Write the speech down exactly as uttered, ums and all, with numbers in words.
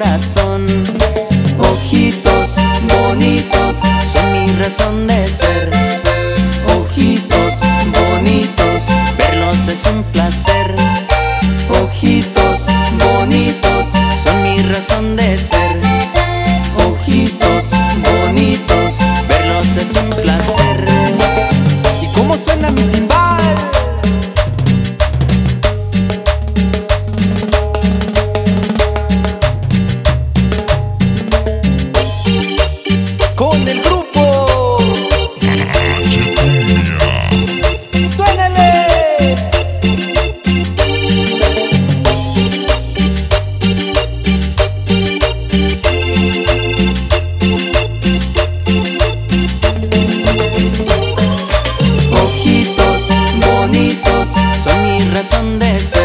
corazón. Ojitos bonitos son mi razón de ser. Ojitos bonitos, verlos es un placer. Ojitos bonitos son mi razón de ser. Ojitos bonitos, verlos es un placer. ¿Y cómo suena mi timbal? Con el grupo ¡suénale! Ojitos bonitos son mi razón de ser.